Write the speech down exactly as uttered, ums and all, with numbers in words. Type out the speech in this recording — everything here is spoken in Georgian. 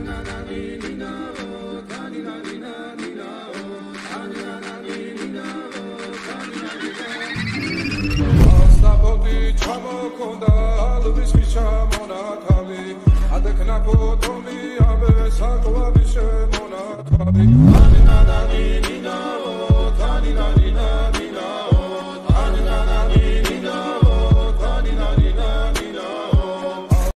Adekna po to mi abe sakwa bishe mona tabi.